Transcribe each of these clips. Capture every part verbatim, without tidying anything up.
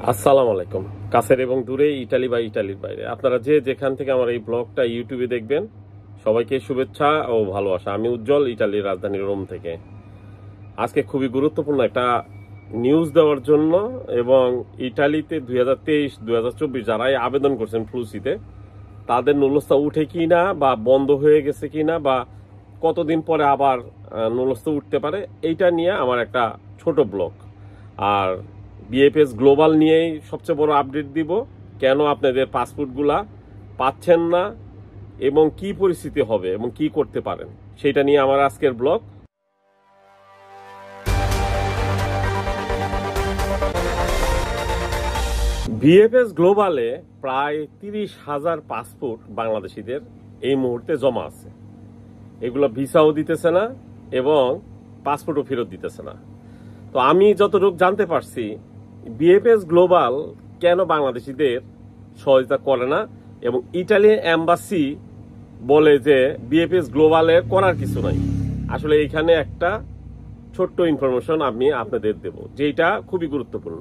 আসসালামু আলাইকুম। কাছের এবং দূরে, ইটালি বা ইটালির বাইরে, আপনারা যে যেখান থেকে আমার এই ব্লগটা ইউটিউবে দেখবেন, সবাইকে শুভেচ্ছা ও ভালোবাসা। আমি উজ্জ্বল, ইটালির রাজধানী রোম থেকে। আজকে খুবই গুরুত্বপূর্ণ একটা নিউজ দেওয়ার জন্য, এবং ইটালিতে দুই হাজার তেইশ দুই হাজার চব্বিশ যারাই আবেদন করছেন ফ্লুসিতে, তাদের নুলস্থা উঠে কি না, বা বন্ধ হয়ে গেছে কি না, বা কতদিন পরে আবার নুলস্থা উঠতে পারে, এইটা নিয়ে আমার একটা ছোট ব্লগ। আর বিএফএস গ্লোবাল নিয়েই সবচেয়ে বড় আপডেট দিব, কেন আপনাদের পাসপোর্টগুলা পাচ্ছেন না এবং কি পরিস্থিতি হবে এবং কি করতে পারেন, সেটা নিয়ে আমার আজকের ব্লগ। বিএফএস গ্লোবালে প্রায় তিরিশ হাজার পাসপোর্ট বাংলাদেশিদের এই মুহূর্তে জমা আছে। এগুলো ভিসাও দিতেছে না এবং পাসপোর্টও ফেরত দিতেছে না। তো আমি যতটুকু জানতে পারছি, বিএফএস গ্লোবাল কেন বাংলাদেশিদের সহযোগিতা করে না, এবং ইটালিয়ান এম্বাসি বলে যে বিএফএস গ্লোবালের করার কিছু নাই। আসলে এইখানে একটা ছোট্ট ইনফরমেশন আমি আপনাদের দেব, যেটা খুবই গুরুত্বপূর্ণ।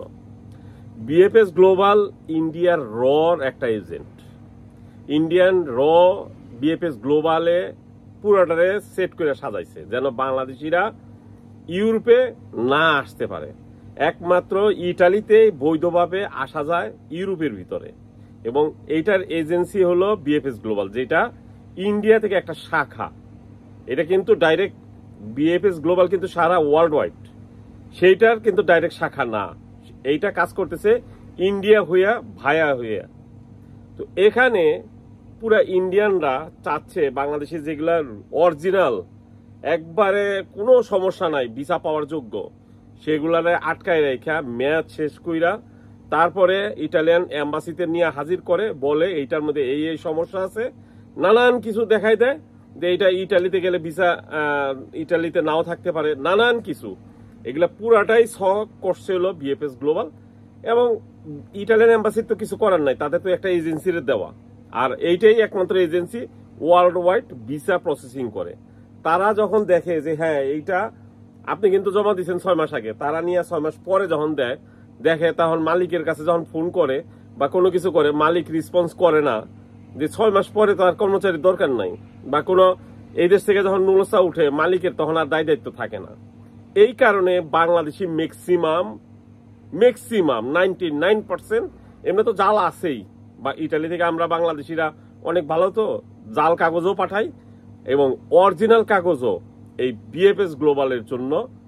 বিএফএস গ্লোবাল ইন্ডিয়ার র একটা এজেন্ট। ইন্ডিয়ান র বিএফএস গ্লোবালে পুরোটারে সেট করে সাজাইছে যেন বাংলাদেশিরা ইউরোপে না আসতে পারে। একমাত্র ইটালিতে বৈধভাবে আসা যায় ইউরোপের ভিতরে, এবং এইটার এজেন্সি হলো বিএফএস গ্লোবাল, যেটা ইন্ডিয়া থেকে একটা শাখা। এটা কিন্তু ডাইরেক্ট বিএফএস গ্লোবাল কিন্তু সারা ওয়ার্ল্ড ওয়াইড, সেইটার কিন্তু ডাইরেক্ট শাখা না। এইটা কাজ করতেছে ইন্ডিয়া হইয়া ভায়া হইয়া। তো এখানে পুরা ইন্ডিয়ানরা চাচ্ছে বাংলাদেশে যেগুলা অরিজিনাল, একবারে কোনো সমস্যা নাই, ভিসা পাওয়ার যোগ্য, সেগুলারে আটকায় রেখা মেয়াদ শেষ কইরা তারপরে ইটালিয়ান এম্বাসিতে নিয়ে হাজির করে, বলে এইটার মধ্যে এই এই সমস্যা আছে, নানান কিছু দেখাই দেয় যে এইটা ইটালিতে গেলে ভিসা ইটালিতে নাও থাকতে পারে, নানান কিছু। এগুলা পুরাটাই শখ করছে হলো বিএফএস গ্লোবাল, এবং ইটালিয়ান এম্বাসির তো কিছু করার নাই, তাদের তো একটা এজেন্সির দেওয়া, আর এইটাই একমাত্র agency world wide visa processing করে। তারা যখন দেখে যে হ্যাঁ এইটা আপনি কিন্তু জমা দিচ্ছেন ছয় মাস আগে, তারা নিয়ে ছয় মাস পরে যখন দেয়, দেখে তখন মালিকের কাছে যখন ফোন করে বা কোনো কিছু করে, মালিক রেসপন্স করে না, যে ছয় মাস পরে তার কর্মচারীর দরকার নাই, বা কোনো এই দেশ থেকে যখন নুলস্থা উঠে মালিকের তখন আর দায় দায়িত্ব থাকে না। এই কারণে Bangladeshi maximum maximum ninety nine percent এমনি তো জাল আছেই, বা ইটালি থেকে আমরা বাংলাদেশিরা অনেক ভালো, তো জাল কাগজও পাঠাই এবং অরিজিনাল কাগজও এই বিএফএস গ্লোবালের জন্য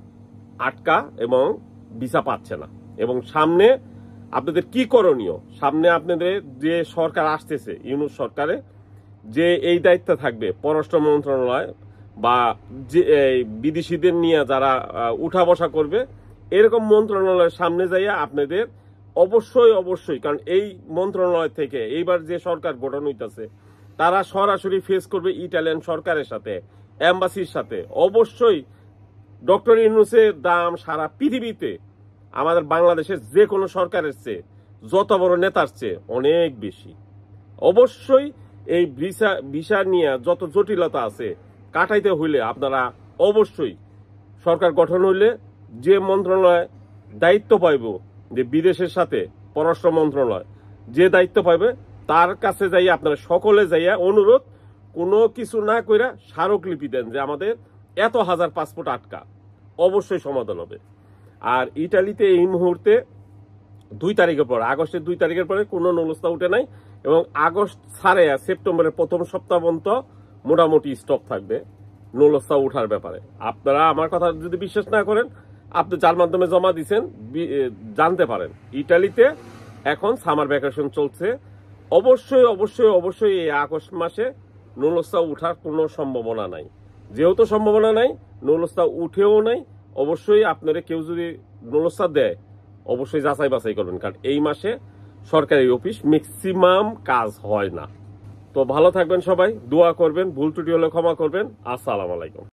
আটকা এবং ভিসা পাচ্ছে না। এবং সামনে আপনাদের কি করণীয়, সামনে আপনাদের যে সরকার আসতেছে, ইউনুস সরকারে যে এই দায়িত্ব থাকবে পররাষ্ট্র মন্ত্রণালয়, বা যে বিদেশিদের নিয়ে যারা উঠা বসা করবে, এরকম মন্ত্রণালয়ের সামনে যাইয়া আপনাদের অবশ্যই অবশ্যই, কারণ এই মন্ত্রণালয় থেকে এইবার যে সরকার গঠন হইতেছে, তারা সরাসরি ফেস করবে ইটালিয়ান সরকারের সাথে, এম্বাসির সাথে। অবশ্যই ডক্টর ইউনূসের দাম সারা পৃথিবীতে আমাদের বাংলাদেশের যে কোনো সরকারের চেয়ে, যত বড় নেতার চেয়ে অনেক বেশি। অবশ্যই এই ভিসা ভিসা নিয়ে যত জটিলতা আছে কাটাইতে হইলে আপনারা অবশ্যই সরকার গঠন হইলে যে মন্ত্রণালয় দায়িত্ব পাইব, যে বিদেশের সাথে পররাষ্ট্র মন্ত্রণালয় যে দায়িত্ব পাইবে, তার কাছে যাইয়া আপনারা সকলে যাইয়া অনুরোধ, কোনো কিছু না কইরা স্মারকলিপি দেন যে আমাদের এত হাজার পাসপোর্ট আটকা, অবশ্যই সমাধান হবে। আর ইটালিতে এই মুহূর্তে দুই তারিখের পর, আগস্টের দুই তারিখের পরে কোনো নুলস্থা উঠে নাই, এবং আগস্ট ছাড়ে সেপ্টেম্বরের প্রথম সপ্তাহ পর্যন্ত মোটামুটি স্টপ থাকবে নুলস্থা উঠার ব্যাপারে। আপনারা আমার কথা যদি বিশ্বাস না করেন, আপনি যার মাধ্যমে জমা দিচ্ছেন জানতে পারেন। ইটালিতে এখন সামার ভ্যাকেশন চলছে, অবশ্যই অবশ্যই অবশ্যই এই আগস্ট মাসে নুলস্থা উঠার কোনো সম্ভাবনা নাই। যেহেতু সম্ভাবনা নাই, নুলস্থা উঠেও নাই, অবশ্যই আপনারা কেউ যদি নুলস্থা দেয় অবশ্যই যাচাই বাছাই করবেন, কারণ এই মাসে সরকারি অফিস ম্যাক্সিমাম কাজ হয় না। তো ভালো থাকবেন সবাই, দোয়া করবেন, ভুল ত্রুটি হলে ক্ষমা করবেন। আসসালামু আলাইকুম।